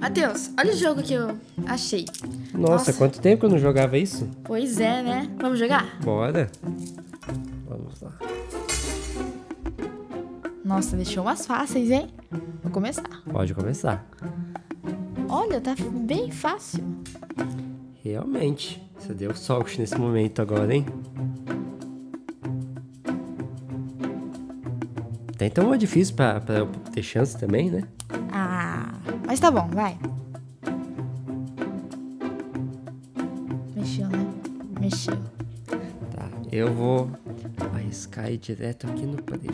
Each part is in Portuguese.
Matheus, olha o jogo que eu achei. Nossa, quanto tempo que eu não jogava isso? Pois é, né? Vamos jogar? Bora. Vamos lá. Nossa, deixou umas fáceis, hein? Vou começar. Pode começar. Olha, tá bem fácil. Realmente. Você deu sorte nesse momento agora, hein? Tenta uma difícil pra eu ter chance também, né? Ah, mas tá bom, vai. Mexeu, né? Mexeu. Tá, eu vou arriscar ir direto aqui no preto.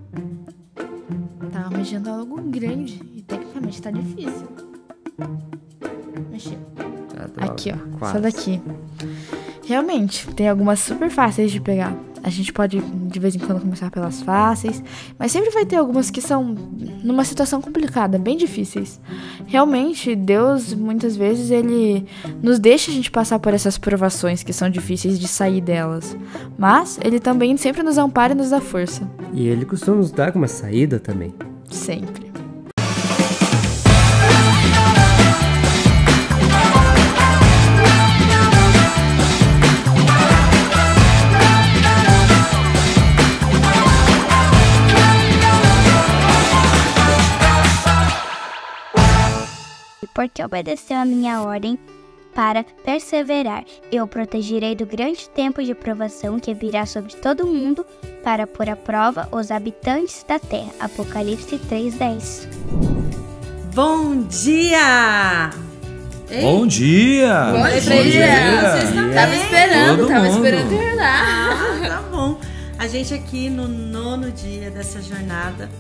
Tava mexendo algo grande e tecnicamente tá difícil. Mexeu. Aqui, ó. Quase. Essa daqui. Realmente, tem algumas super fáceis de pegar. A gente pode, de vez em quando, começar pelas fáceis. Mas sempre vai ter algumas que são numa situação complicada, bem difíceis. Realmente, Deus, muitas vezes, Ele nos deixa a gente passar por essas provações que são difíceis de sair delas. Mas Ele também sempre nos ampara e nos dá força. E Ele costuma nos dar uma saída também. Sempre. Porque obedeceu a minha ordem para perseverar, eu o protegerei do grande tempo de provação que virá sobre todo o mundo para pôr à prova os habitantes da terra. Apocalipse 3:10. Bom dia! Ei. Bom dia! Bom dia! Vocês também? Tava esperando terminar. Tá bom. A gente aqui no 9º dia dessa jornada.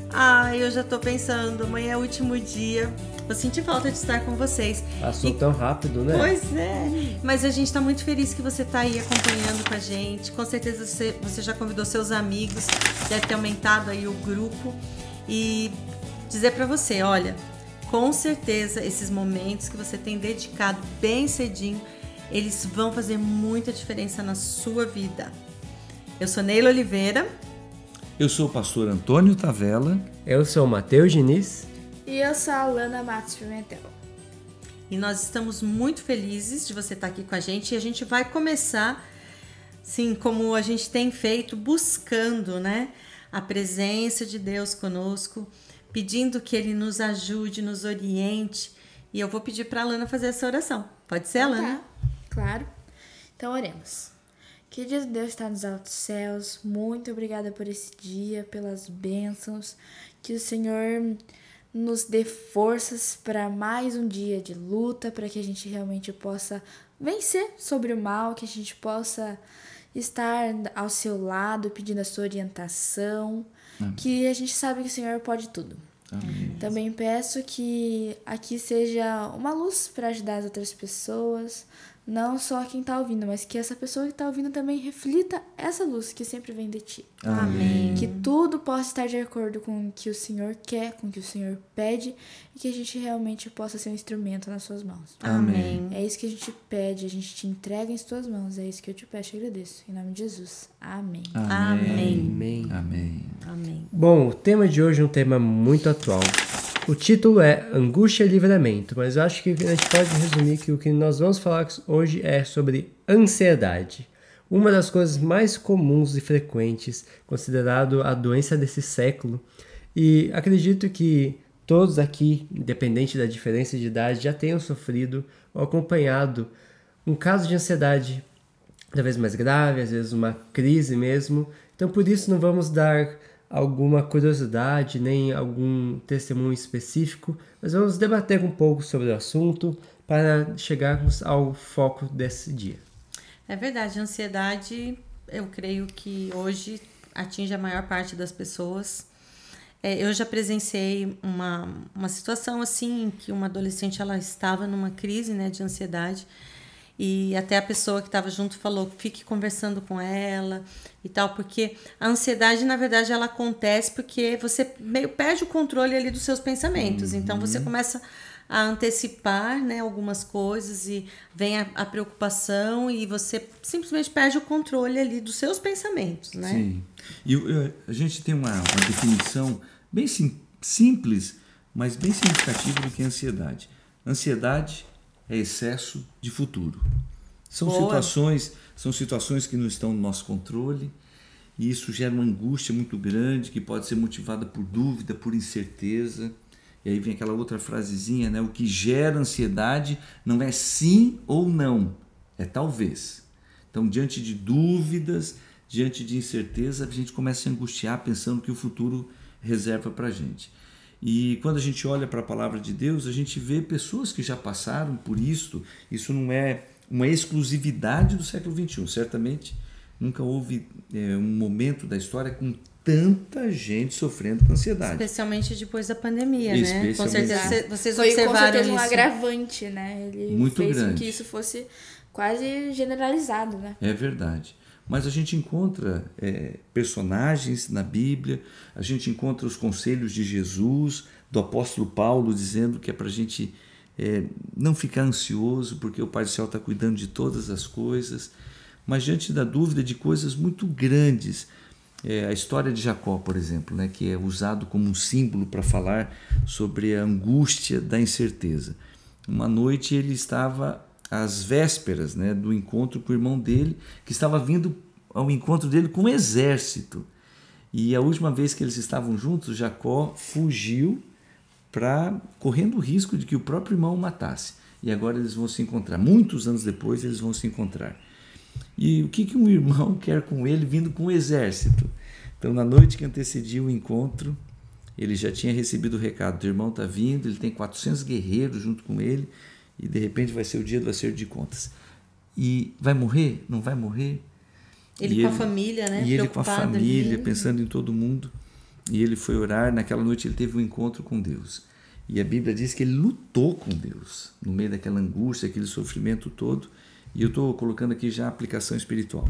Eu já tô pensando, amanhã é o último dia. Eu senti falta de estar com vocês. Passou tão rápido, né? Pois é. Mas a gente tá muito feliz que você tá aí acompanhando com a gente. Com certeza você já convidou seus amigos. Deve ter aumentado aí o grupo. E dizer pra você, olha, com certeza esses momentos que você tem dedicado bem cedinho, eles vão fazer muita diferença na sua vida. Eu sou Neila Oliveira. Eu sou o pastor Antônio Tavella. Eu sou o Matheus Diniz. E eu sou a Alana Matos Pimentel. E nós estamos muito felizes de você estar aqui com a gente. E a gente vai começar, sim, como a gente tem feito, buscando, né, a presença de Deus conosco, pedindo que Ele nos ajude, nos oriente. E eu vou pedir para a Alana fazer essa oração. Pode ser, Alana? Tá, claro. Então, oremos. Querido Deus está nos altos céus, muito obrigada por esse dia, pelas bênçãos. Que o Senhor nos dê forças para mais um dia de luta, para que a gente realmente possa vencer sobre o mal, que a gente possa estar ao seu lado, pedindo a sua orientação, que a gente sabe que o Senhor pode tudo. Amém. Também peço que aqui seja uma luz para ajudar as outras pessoas, não só quem está ouvindo, mas que essa pessoa que está ouvindo também reflita essa luz que sempre vem de ti. Amém. Que tudo possa estar de acordo com o que o Senhor quer, com o que o Senhor pede, e que a gente realmente possa ser um instrumento nas suas mãos. Amém. É isso que a gente pede, a gente te entrega em tuas mãos, é isso que eu te peço e agradeço. Em nome de Jesus. Amém. Amém. Amém. Amém. Amém. Bom, o tema de hoje é um tema muito atual. O título é Angústia e Livramento, mas eu acho que a gente pode resumir que o que nós vamos falar hoje é sobre ansiedade. Uma das coisas mais comuns e frequentes, considerado a doença desse século. E acredito que todos aqui, independente da diferença de idade, já tenham sofrido ou acompanhado um caso de ansiedade cada vez mais grave, às vezes uma crise mesmo. Então, por isso, não vamos dar alguma curiosidade, nem algum testemunho específico, mas vamos debater um pouco sobre o assunto para chegarmos ao foco desse dia. É verdade, a ansiedade, eu creio que hoje atinge a maior parte das pessoas. Eu já presenciei uma situação assim, que uma adolescente ela estava numa crise, né, de ansiedade, e até a pessoa que estava junto falou, fique conversando com ela e tal, porque a ansiedade, na verdade, ela acontece porque você meio perde o controle ali dos seus pensamentos. Então, você começa a antecipar, né, algumas coisas e vem a preocupação e você simplesmente perde o controle ali dos seus pensamentos, né? Sim. E a gente tem uma definição bem simples mas bem significativo do que a ansiedade. Ansiedade é excesso de futuro. São situações que não estão no nosso controle, e isso gera uma angústia muito grande, que pode ser motivada por dúvida, por incerteza. E aí vem aquela outra frasezinha, né? O que gera ansiedade não é sim ou não, é talvez. Então, diante de dúvidas, diante de incerteza, a gente começa a angustiar pensando que o futuro reserva para a gente. E quando a gente olha para a palavra de Deus, a gente vê pessoas que já passaram por isso. Isso não é uma exclusividade do século XXI. Certamente nunca houve um momento da história com tanta gente sofrendo com ansiedade. Especialmente depois da pandemia, né? Com certeza vocês Foi com observaram certeza um isso. agravante, né? Ele Muito fez grande. com que isso fosse quase generalizado, né? É verdade. Mas a gente encontra personagens na Bíblia, a gente encontra os conselhos de Jesus, do apóstolo Paulo, dizendo que é para a gente não ficar ansioso, porque o Pai do Céu está cuidando de todas as coisas. Mas diante da dúvida de coisas muito grandes, a história de Jacó, por exemplo, né, que é usado como um símbolo para falar sobre a angústia da incerteza. Uma noite ele estava às vésperas, né, do encontro com o irmão dele, que estava vindo ao encontro dele com um exército. E a última vez que eles estavam juntos, Jacó fugiu correndo o risco de que o próprio irmão o matasse. E agora eles vão se encontrar. Muitos anos depois eles vão se encontrar. E o que um irmão quer com ele vindo com um exército? Então, na noite que antecedia o encontro, ele já tinha recebido o recado: o irmão está vindo, ele tem 400 guerreiros junto com ele, e de repente vai ser o dia do acerto de contas. E vai morrer? Não vai morrer? Ele com a família, né? E ele com a família, ali, pensando em todo mundo. E ele foi orar. Naquela noite ele teve um encontro com Deus. E a Bíblia diz que ele lutou com Deus, no meio daquela angústia, aquele sofrimento todo. E eu estou colocando aqui já a aplicação espiritual.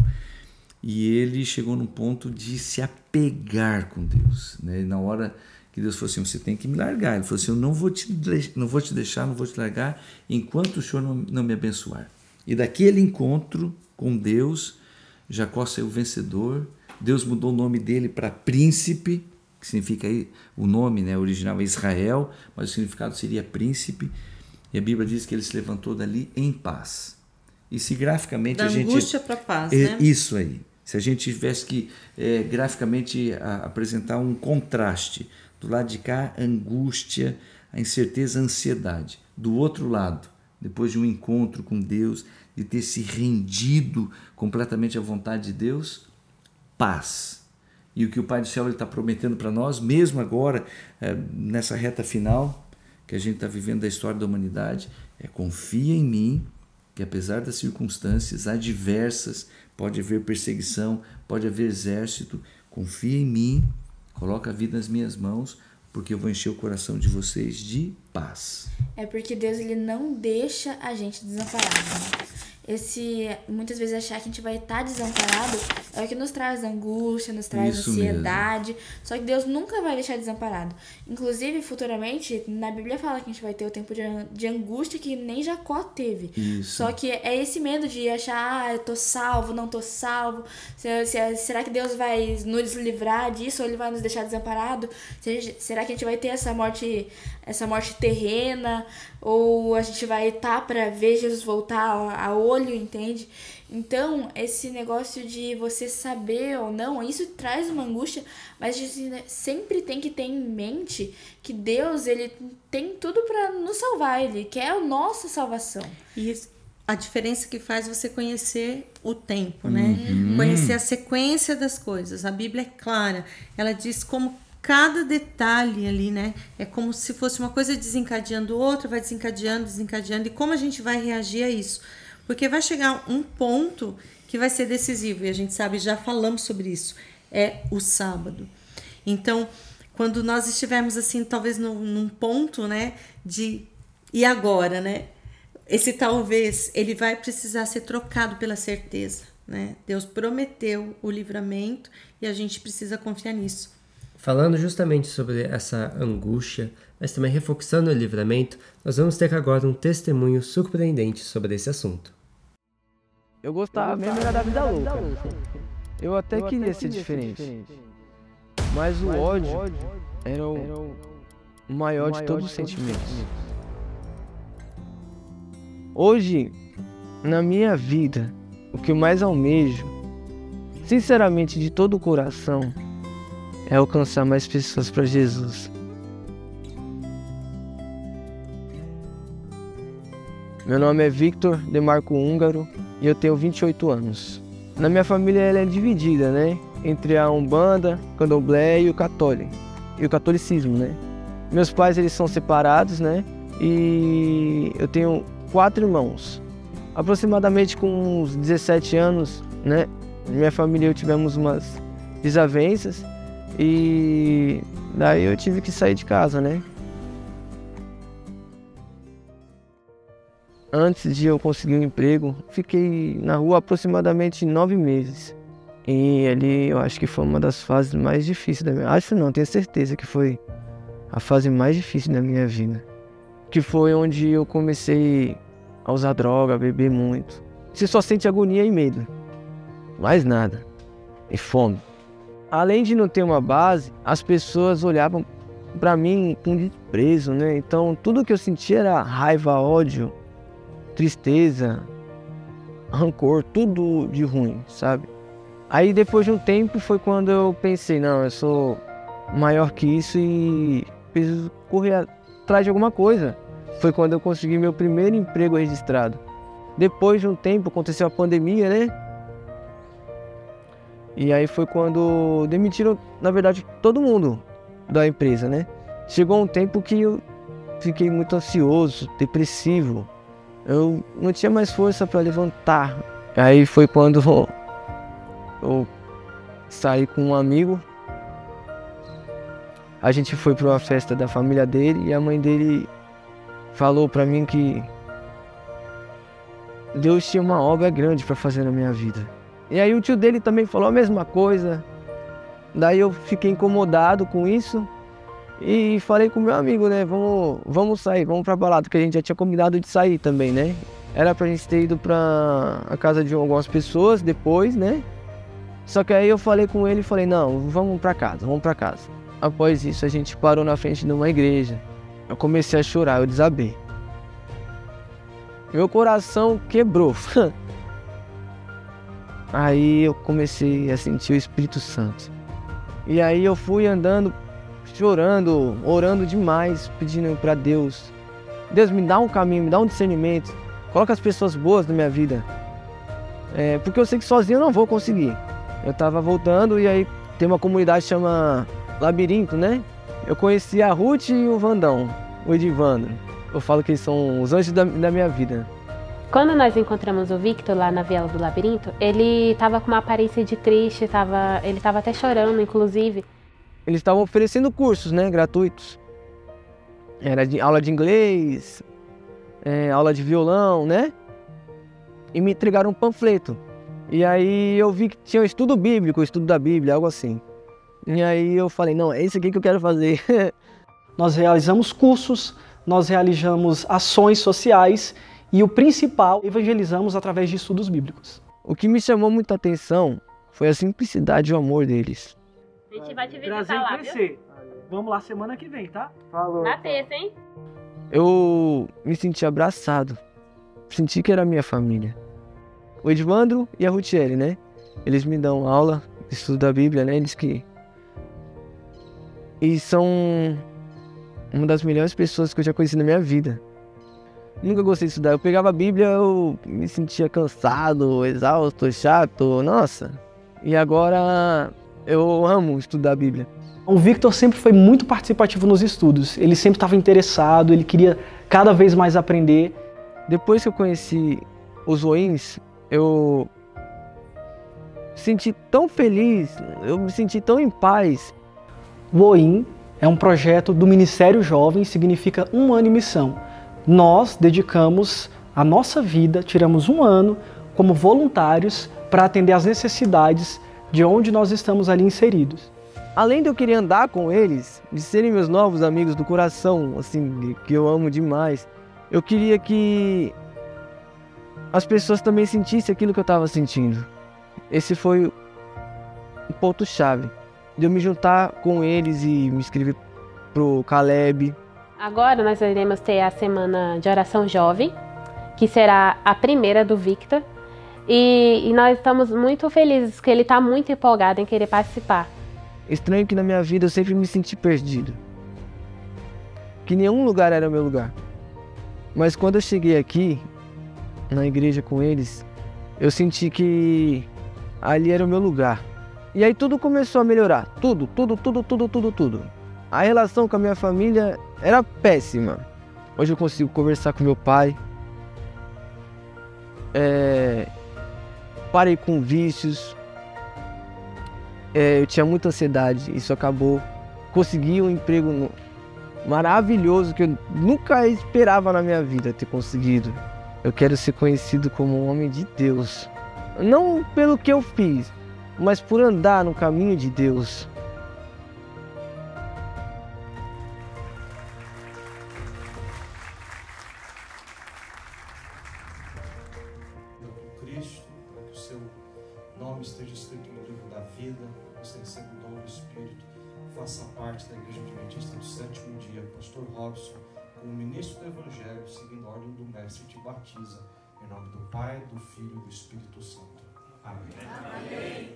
E ele chegou num ponto de se apegar com Deus, né? E na hora que Deus falou assim: você tem que me largar. Ele falou assim: eu não vou te deixar, não vou te largar enquanto o Senhor não me abençoar. E daquele encontro com Deus, Jacó saiu vencedor. Deus mudou o nome dele para príncipe, que significa aí, o nome, né, original é Israel, mas o significado seria príncipe. E a Bíblia diz que ele se levantou dali em paz. E se graficamente da a gente... angústia para paz, né? Isso aí. Se a gente tivesse que graficamente apresentar um contraste, do lado de cá, a angústia, a incerteza, a ansiedade. Do outro lado, depois de um encontro com Deus, de ter se rendido completamente à vontade de Deus, paz. E o que o Pai do Céu está prometendo para nós, mesmo agora, nessa reta final que a gente está vivendo da história da humanidade, confia em mim, que apesar das circunstâncias adversas, pode haver perseguição, pode haver exército, confia em mim, coloca a vida nas minhas mãos, porque eu vou encher o coração de vocês de paz. É porque Deus, ele não deixa a gente desamparado, né? Muitas vezes achar que a gente vai estar desamparado é o que nos traz angústia, nos traz Isso ansiedade. Mesmo. Só que Deus nunca vai deixar desamparado. Inclusive, futuramente, na Bíblia fala que a gente vai ter o tempo de angústia que nem Jacó teve. Isso. Só que é esse medo de achar, eu tô salvo, não tô salvo. Será que Deus vai nos livrar disso ou ele vai nos deixar desamparado? Será que a gente vai ter essa morte terrena? Ou a gente vai estar para ver Jesus voltar a olho, entende? Então, esse negócio de você saber ou não, isso traz uma angústia, mas a gente sempre tem que ter em mente que Deus, ele tem tudo para nos salvar, ele quer a nossa salvação. E a diferença que faz você conhecer o tempo, né? Conhecer a sequência das coisas. A Bíblia é clara, ela diz como cada detalhe ali, né? É como se fosse uma coisa desencadeando outra, vai desencadeando, e como a gente vai reagir a isso? Porque vai chegar um ponto que vai ser decisivo, e a gente sabe, já falamos sobre isso, é o sábado. Então, quando nós estivermos assim, talvez num ponto, né, de e agora, né? Esse talvez, ele vai precisar ser trocado pela certeza, né? Deus prometeu o livramento e a gente precisa confiar nisso. Falando justamente sobre essa angústia, mas também reforçando o livramento, nós vamos ter agora um testemunho surpreendente sobre esse assunto. Eu gostava mesmo era da vida louca. Eu até queria ser diferente. Mas o ódio era o maior de todos os sentimentos. Hoje, na minha vida, o que eu mais almejo, sinceramente, de todo o coração, é alcançar mais pessoas para Jesus. Meu nome é Victor Demarco Húngaro e eu tenho 28 anos. Na minha família ela é dividida, né? Entre a Umbanda, Candomblé e o católico. E o catolicismo, né? Meus pais, eles são separados, né? E eu tenho 4 irmãos. Aproximadamente com uns 17 anos, né? Minha família e eu tivemos umas desavenças e daí eu tive que sair de casa, né? Antes de eu conseguir um emprego, fiquei na rua aproximadamente 9 meses. E ali eu acho que foi uma das fases mais difíceis da minha vida. Acho não, tenho certeza que foi a fase mais difícil da minha vida. Que foi onde eu comecei a usar droga, a beber muito. Você só sente agonia e medo. Mais nada. E fome. Além de não ter uma base, as pessoas olhavam pra mim com desprezo, né? Então tudo que eu sentia era raiva, ódio, tristeza, rancor, tudo de ruim, sabe? Aí depois de um tempo foi quando eu pensei, não, eu sou maior que isso e preciso correr atrás de alguma coisa. Foi quando eu consegui meu primeiro emprego registrado. Depois de um tempo aconteceu a pandemia, né? E aí foi quando demitiram, na verdade, todo mundo da empresa, né? Chegou um tempo que eu fiquei muito ansioso, depressivo. Eu não tinha mais força para levantar. Aí foi quando eu saí com um amigo. A gente foi para uma festa da família dele e a mãe dele falou para mim que Deus tinha uma obra grande para fazer na minha vida. E aí o tio dele também falou a mesma coisa. Daí eu fiquei incomodado com isso e falei com meu amigo, né? Vamos sair, vamos pra balada, porque a gente já tinha combinado de sair também, né? Era pra gente ter ido pra a casa de algumas pessoas depois, né? Só que aí eu falei com ele e falei, não, vamos pra casa. Após isso a gente parou na frente de uma igreja. Eu comecei a chorar, eu desabei. Meu coração quebrou. Aí eu comecei a sentir o Espírito Santo. E aí eu fui andando, chorando, orando demais, pedindo para Deus. Deus, me dá um caminho, me dá um discernimento. Coloca as pessoas boas na minha vida. Porque eu sei que sozinho eu não vou conseguir. Eu tava voltando e aí tem uma comunidade que chama Labirinto, né? Eu conheci a Ruth e o Vandão, o Edivandro. Eu falo que eles são os anjos da minha vida. Quando nós encontramos o Victor lá na Viela do Labirinto, ele estava com uma aparência de triste, ele estava até chorando, inclusive. Eles estavam oferecendo cursos, né, gratuitos. Era aula de inglês, aula de violão, né? E me entregaram um panfleto. E aí eu vi que tinha um estudo bíblico, estudo da Bíblia, algo assim. E aí eu falei, não, é isso aqui que eu quero fazer. Nós realizamos cursos, nós realizamos ações sociais e o principal, evangelizamos através de estudos bíblicos. O que me chamou muita atenção foi a simplicidade e o amor deles. A gente vai te visitar lá, viu? Vamos lá semana que vem, tá? Falou. Na terça, hein? Eu me senti abraçado. Senti que era minha família. O Edvandro e a Rutiele, né? Eles me dão aula de estudo da Bíblia, né? E são uma das melhores pessoas que eu já conheci na minha vida. Nunca gostei de estudar. Eu pegava a Bíblia, eu me sentia cansado, exausto, chato, nossa. E agora eu amo estudar a Bíblia. O Victor sempre foi muito participativo nos estudos. Ele sempre estava interessado, ele queria cada vez mais aprender. Depois que eu conheci os Oins, eu me senti tão feliz, eu me senti tão em paz. O OIM é um projeto do Ministério Jovem, significa 1 ano em missão. Nós dedicamos a nossa vida, tiramos 1 ano como voluntários para atender às necessidades de onde nós estamos ali inseridos. Além de eu querer andar com eles, de serem meus novos amigos do coração, assim, que eu amo demais, eu queria que as pessoas também sentissem aquilo que eu estava sentindo. Esse foi o ponto-chave de eu me juntar com eles e me inscrever pro Caleb. Agora nós iremos ter a semana de oração jovem, que será a primeira do Victor. E nós estamos muito felizes, porque ele está muito empolgado em querer participar. Estranho que na minha vida eu sempre me senti perdido. Que nenhum lugar era o meu lugar. Mas quando eu cheguei aqui, na igreja com eles, eu senti que ali era o meu lugar. E aí tudo começou a melhorar. Tudo. A relação com a minha família era péssima. Hoje eu consigo conversar com meu pai. Parei com vícios. Eu tinha muita ansiedade. Isso acabou. Consegui um emprego maravilhoso que eu nunca esperava na minha vida ter conseguido. Eu quero ser conhecido como um homem de Deus. Não pelo que eu fiz, mas por andar no caminho de Deus. Cristo, para que o seu nome esteja escrito no livro da vida, você receba o dom do Espírito, faça parte da Igreja Adventista do Sétimo Dia. Pastor Robson, como ministro do Evangelho, seguindo a ordem do Mestre, te batiza em nome do Pai, do Filho e do Espírito Santo. Amém. Amém.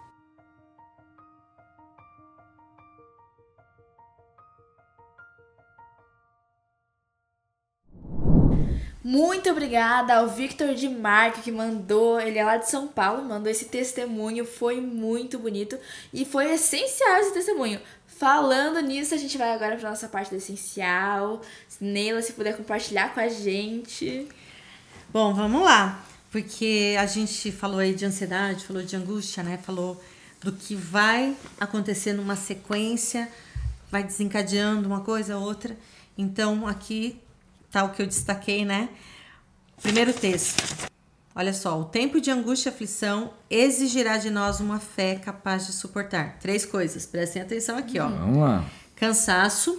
Muito obrigada ao Victor de Marco que mandou, ele é lá de São Paulo, mandou esse testemunho, foi muito bonito e foi essencial esse testemunho. Falando nisso, a gente vai agora para nossa parte do essencial. Neila, se puder compartilhar com a gente. Bom, vamos lá, porque a gente falou aí de ansiedade, falou de angústia, né? Falou do que vai acontecer numa sequência, vai desencadeando uma coisa, outra. Então, aqui tá o que eu destaquei, né? Primeiro texto. Olha só, o tempo de angústia e aflição exigirá de nós uma fé capaz de suportar. 3 coisas, prestem atenção aqui, ó. Vamos lá. Cansaço,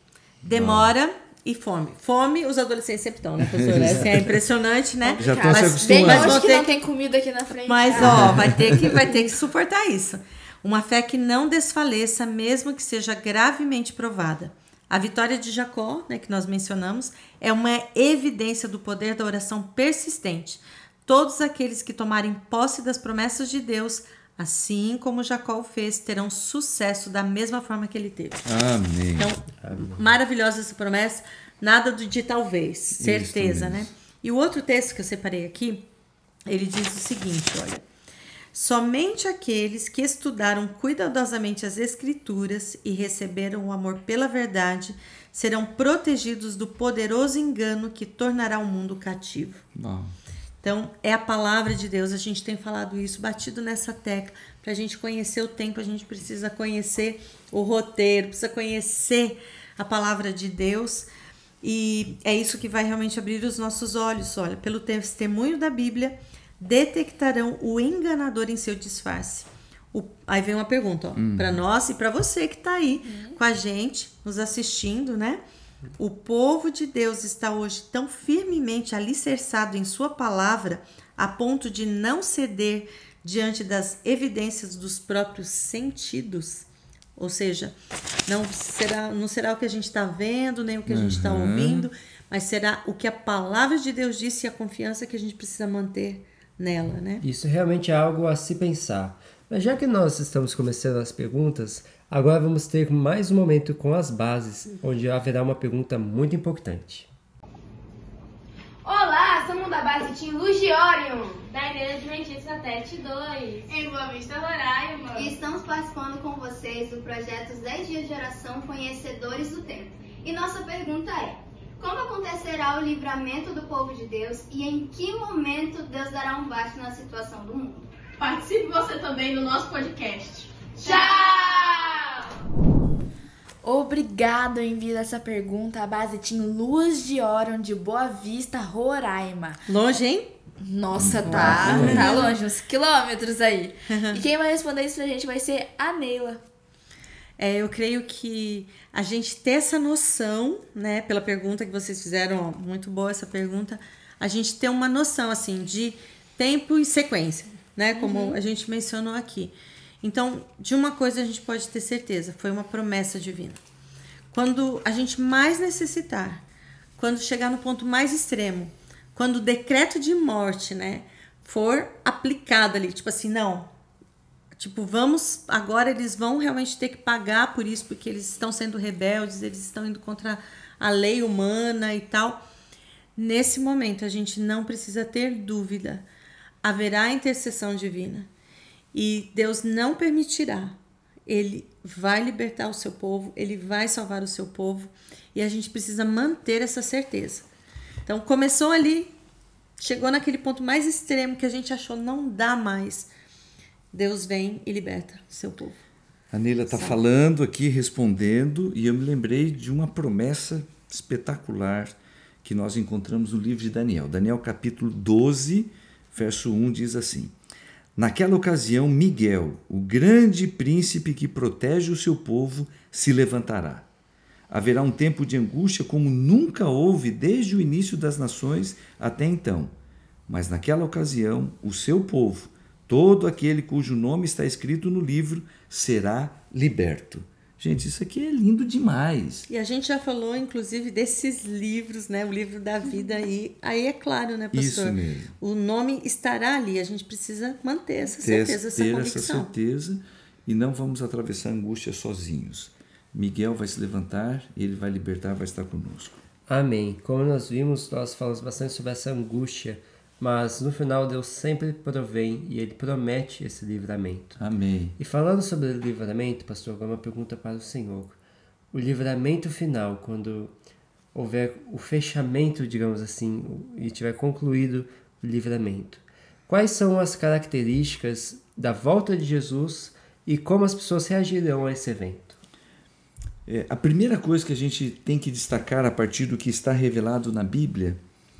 demora e fome. Fome, os adolescentes sempre estão, né, professora? Assim, é impressionante, né? Já estão se Bem acostumando. longe que não tem comida aqui na frente. Mas, ó, vai ter que suportar isso. Uma fé que não desfaleça, mesmo que seja gravemente provada. A vitória de Jacó, né, que nós mencionamos, é uma evidência do poder da oração persistente. Todos aqueles que tomarem posse das promessas de Deus, assim como Jacó o fez, terão sucesso da mesma forma que ele teve. Amém. Então, maravilhosa essa promessa, nada de talvez, certeza, né? E o outro texto que eu separei aqui, ele diz o seguinte, olha: somente aqueles que estudaram cuidadosamente as Escrituras e receberam o amor pela verdade serão protegidos do poderoso engano que tornará o mundo cativo. Bom. Então, é a palavra de Deus, a gente tem falado isso, batido nessa tecla. Para a gente conhecer o tempo, a gente precisa conhecer o roteiro, precisa conhecer a palavra de Deus. E é isso que vai realmente abrir os nossos olhos. Olha, pelo testemunho da Bíblia, detectarão o enganador em seu disfarce. Aí vem uma pergunta, para nós e para você que está aí com a gente, nos assistindo, né? O povo de Deus está hoje tão firmemente alicerçado em sua palavra a ponto de não ceder diante das evidências dos próprios sentidos. Ou seja, não será o que a gente está vendo, nem o que a gente está ouvindo, mas será o que a palavra de Deus disse e a confiança que a gente precisa manter nela, né? Isso realmente é algo a se pensar. Mas já que nós estamos começando as perguntas, agora vamos ter mais um momento com as bases, onde haverá uma pergunta muito importante. Olá, somos da base Team Luz de Orion, da Igreja Adventista Satélite 2, em Boa Vista, Roraima. E estamos participando com vocês do projeto 10 Dias de Oração Conhecedores do Tempo. E nossa pergunta é: como acontecerá o livramento do povo de Deus e em que momento Deus dará um basta na situação do mundo? Participe você também do nosso podcast. Tchau! Obrigado em envio essa pergunta à base Team Luz de Orion de Boa Vista, Roraima. Longe, hein? Nossa, tá longe, uns quilômetros aí. E quem vai responder isso pra gente vai ser a Neila. Eu creio que a gente ter essa noção, né, pela pergunta que vocês fizeram, ó, muito boa essa pergunta, a gente ter uma noção, assim, de tempo e sequência, né, como a gente mencionou aqui. Então, de uma coisa a gente pode ter certeza, foi uma promessa divina. quando a gente mais necessitar, quando chegar no ponto mais extremo, quando o decreto de morte, né, for aplicado ali, tipo assim, não, tipo, agora eles vão realmente ter que pagar por isso, porque eles estão sendo rebeldes, eles estão indo contra a lei humana e tal. Nesse momento, a gente não precisa ter dúvida, haverá intercessão divina e Deus não permitirá. Ele vai libertar o seu povo, ele vai salvar o seu povo e a gente precisa manter essa certeza. Então, começou ali, chegou naquele ponto mais extremo que a gente achou não dá mais. Deus vem e liberta o seu povo. A Neila está falando aqui, respondendo, e eu me lembrei de uma promessa espetacular que nós encontramos no livro de Daniel. Daniel capítulo 12, verso 1 diz assim: naquela ocasião, Miguel, o grande príncipe que protege o seu povo, se levantará. Haverá um tempo de angústia como nunca houve desde o início das nações até então. Mas naquela ocasião, o seu povo, todo aquele cujo nome está escrito no livro, será liberto. Gente, isso aqui é lindo demais. E a gente já falou, inclusive, desses livros, né? O livro da vida aí. Aí é claro, né, pastor? Isso mesmo. O nome estará ali. A gente precisa manter essa certeza, essa convicção. Essa certeza, e não vamos atravessar a angústia sozinhos. Miguel vai se levantar, ele vai libertar, vai estar conosco. Amém. Como nós vimos, nós falamos bastante sobre essa angústia, mas no final Deus sempre provém e Ele promete esse livramento. Amém. E falando sobre o livramento, pastor, agora uma pergunta para o Senhor. O livramento final, quando houver o fechamento, digamos assim, e tiver concluído o livramento, quais são as características da volta de Jesus e como as pessoas reagirão a esse evento? A primeira coisa que a gente tem que destacar a partir do que está revelado na Bíblia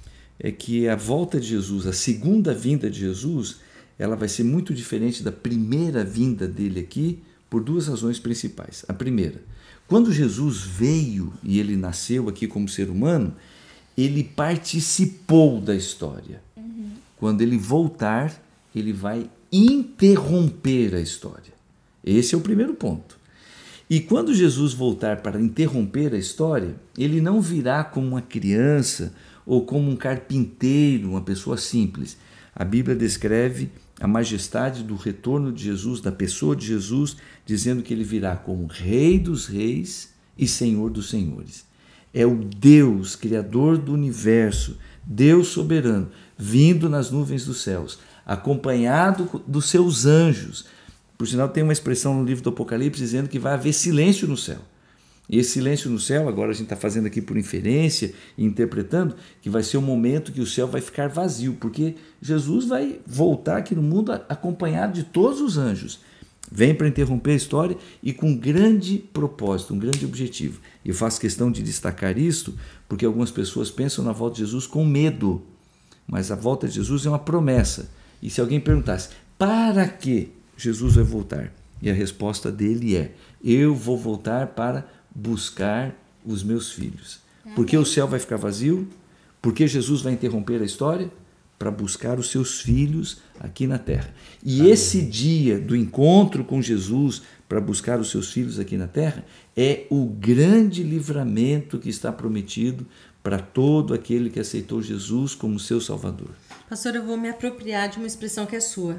é que a volta de Jesus, a segunda vinda de Jesus, ela vai ser muito diferente da primeira vinda dele aqui por duas razões principais. A primeira, quando Jesus veio e ele nasceu aqui como ser humano, ele participou da história. Quando ele voltar, ele vai interromper a história. Esse é o primeiro ponto. E quando Jesus voltar para interromper a história, ele não virá como uma criança ou como um carpinteiro, uma pessoa simples. A Bíblia descreve a majestade do retorno de Jesus, da pessoa de Jesus, dizendo que ele virá como Rei dos Reis e Senhor dos Senhores. É o Deus, Criador do universo, Deus soberano, vindo nas nuvens dos céus, acompanhado dos seus anjos. Por sinal, tem uma expressão no livro do Apocalipse dizendo que vai haver silêncio no céu. E esse silêncio no céu, agora a gente está fazendo aqui por inferência e interpretando, que vai ser o momento que o céu vai ficar vazio, porque Jesus vai voltar aqui no mundo acompanhado de todos os anjos. Vem para interromper a história e com um grande propósito, um grande objetivo. E eu faço questão de destacar isto, porque algumas pessoas pensam na volta de Jesus com medo. Mas a volta de Jesus é uma promessa. E se alguém perguntasse, para que Jesus vai voltar? E a resposta dele é, eu vou voltar para buscar os meus filhos. Por que o céu vai ficar vazio? Por que Jesus vai interromper a história? Para buscar os seus filhos aqui na terra. E Amém. Esse dia do encontro com Jesus para buscar os seus filhos aqui na terra é o grande livramento que está prometido para todo aquele que aceitou Jesus como seu Salvador. Pastor, eu vou me apropriar de uma expressão que é sua.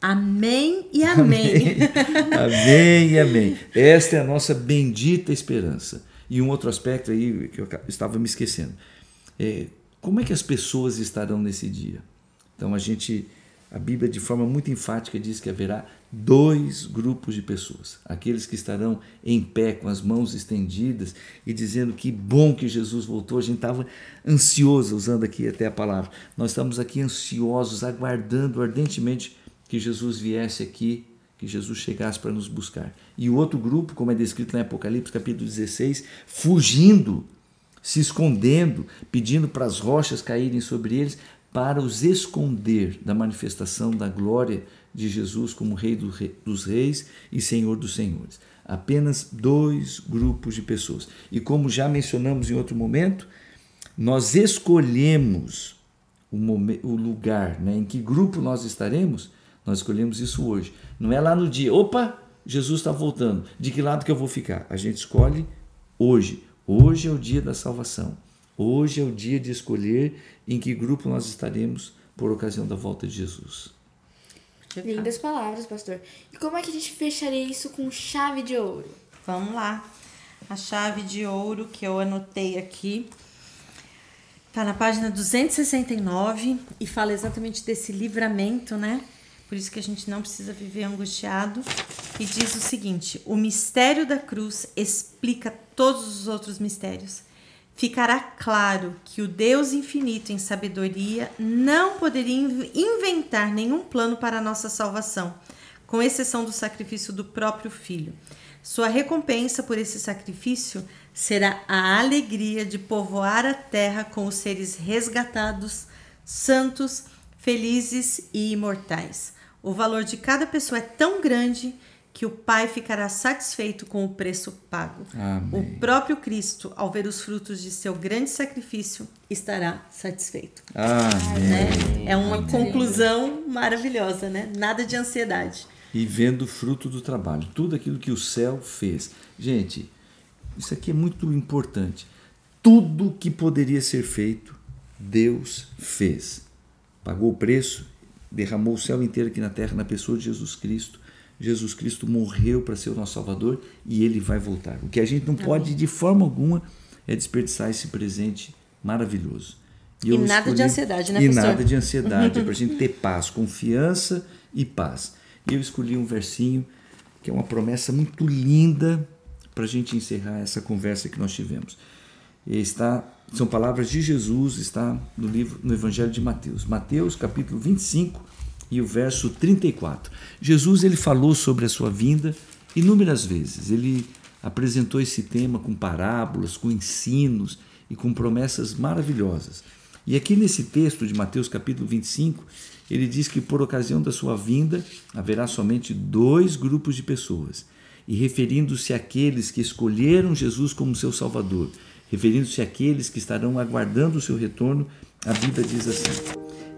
Amém e amém. Amém e amém. Esta é a nossa bendita esperança. E um outro aspecto aí que eu estava me esquecendo. Como é que as pessoas estarão nesse dia? Então a Bíblia de forma muito enfática diz que haverá 2 grupos de pessoas. Aqueles que estarão em pé com as mãos estendidas e dizendo que bom que Jesus voltou. A gente estava ansioso, usando aqui até a palavra. Nós estamos aqui ansiosos, aguardando ardentemente que Jesus viesse aqui, que Jesus chegasse para nos buscar. E o outro grupo, como é descrito em Apocalipse capítulo 16, fugindo, se escondendo, pedindo para as rochas caírem sobre eles, para os esconder da manifestação da glória de Jesus como Rei dos Reis e Senhor dos Senhores. Apenas 2 grupos de pessoas. E como já mencionamos em outro momento, nós escolhemos o lugar, né, em que grupo nós estaremos. Nós escolhemos isso hoje. Não é lá no dia, opa, Jesus está voltando, de que lado que eu vou ficar? A gente escolhe hoje. Hoje é o dia da salvação. Hoje é o dia de escolher em que grupo nós estaremos por ocasião da volta de Jesus. Lindas palavras, pastor. E como é que a gente fecharia isso com chave de ouro? Vamos lá. A chave de ouro que eu anotei aqui está na página 269 e fala exatamente desse livramento, né? Por isso que a gente não precisa viver angustiado. E diz o seguinte: o mistério da cruz explica todos os outros mistérios. Ficará claro que o Deus infinito em sabedoria não poderia inventar nenhum plano para a nossa salvação, com exceção do sacrifício do próprio Filho. Sua recompensa por esse sacrifício será a alegria de povoar a terra com os seres resgatados, santos, felizes e imortais. O valor de cada pessoa é tão grande que o Pai ficará satisfeito com o preço pago. Amém. O próprio Cristo, ao ver os frutos de seu grande sacrifício, estará satisfeito. Amém. Né? É uma conclusão maravilhosa, né? Nada de ansiedade. E vendo o fruto do trabalho, tudo aquilo que o céu fez. Gente, isso aqui é muito importante. Tudo que poderia ser feito, Deus fez. Pagou o preço, derramou o céu inteiro aqui na terra na pessoa de Jesus Cristo. Jesus Cristo morreu para ser o nosso Salvador e Ele vai voltar. O que a gente não pode de forma alguma é desperdiçar esse presente maravilhoso. E nada de ansiedade, né, pastor? E nada de ansiedade, é para a gente ter paz, confiança e paz. E eu escolhi um versinho que é uma promessa muito linda para a gente encerrar essa conversa que nós tivemos. São palavras de Jesus, está no Evangelho de Mateus. Mateus, capítulo 25, e o verso 34. Jesus ele falou sobre a sua vinda inúmeras vezes. Ele apresentou esse tema com parábolas, com ensinos e com promessas maravilhosas. E aqui nesse texto de Mateus capítulo 25, ele diz que por ocasião da sua vinda haverá somente 2 grupos de pessoas. E referindo-se àqueles que escolheram Jesus como seu Salvador, referindo-se àqueles que estarão aguardando o seu retorno, a Bíblia diz assim: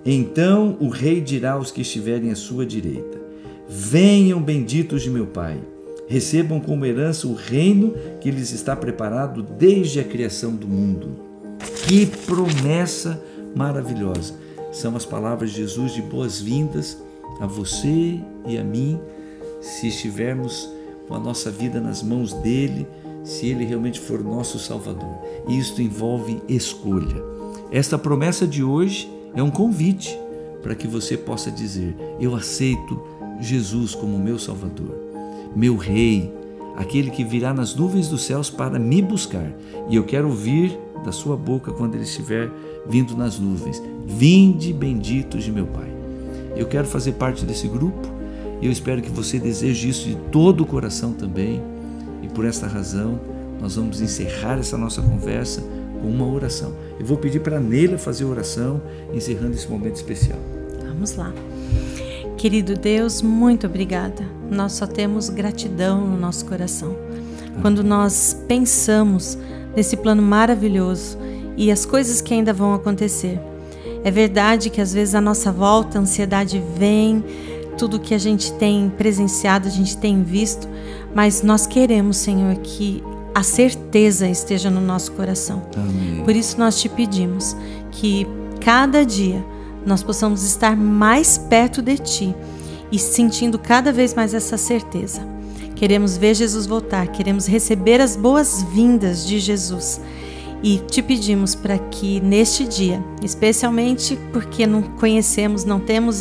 então o rei dirá aos que estiverem à sua direita: venham benditos de meu Pai, recebam como herança o reino que lhes está preparado desde a criação do mundo. Que promessa maravilhosa! São as palavras de Jesus de boas-vindas a você e a mim, se estivermos com a nossa vida nas mãos dele, se ele realmente for nosso Salvador. E isto envolve escolha. Esta promessa de hoje é um convite para que você possa dizer: eu aceito Jesus como meu Salvador, meu Rei, aquele que virá nas nuvens dos céus para me buscar. E eu quero ouvir da sua boca quando ele estiver vindo nas nuvens: vinde benditos de meu Pai. Eu quero fazer parte desse grupo e eu espero que você deseje isso de todo o coração também. E por esta razão nós vamos encerrar essa nossa conversa com uma oração. Eu vou pedir para a Neila fazer a oração, encerrando esse momento especial. Vamos lá. Querido Deus, muito obrigada. Nós só temos gratidão no nosso coração. Quando nós pensamos nesse plano maravilhoso e as coisas que ainda vão acontecer. É verdade que às vezes à nossa volta a ansiedade vem, tudo que a gente tem presenciado, a gente tem visto, mas nós queremos, Senhor, que a certeza esteja no nosso coração. Amém. Por isso nós te pedimos que cada dia nós possamos estar mais perto de Ti e sentindo cada vez mais essa certeza. Queremos ver Jesus voltar, queremos receber as boas-vindas de Jesus. E te pedimos para que neste dia, especialmente porque não conhecemos, não temos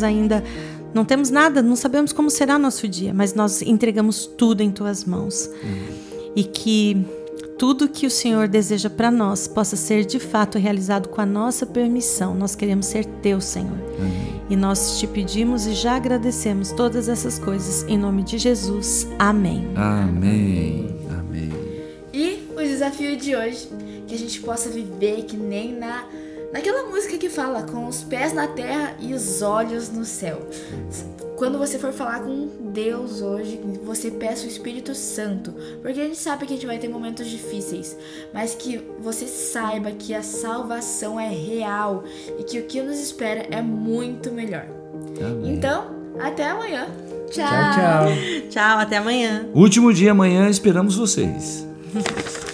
nada, não sabemos como será nosso dia, mas nós entregamos tudo em Tuas mãos. E que tudo que o Senhor deseja para nós possa ser de fato realizado com a nossa permissão. Nós queremos ser Teu, Senhor. Amém. E nós te pedimos e já agradecemos todas essas coisas. Em nome de Jesus. Amém. Amém. Amém. E o desafio de hoje, que a gente possa viver que nem naquela música que fala, com os pés na terra e os olhos no céu. Quando você for falar com Deus hoje, você peça o Espírito Santo, porque a gente sabe que a gente vai ter momentos difíceis, mas que você saiba que a salvação é real e que o que nos espera é muito melhor. Amém. Então, até amanhã. Tchau, tchau. Tchau, até amanhã. Último dia amanhã, esperamos vocês.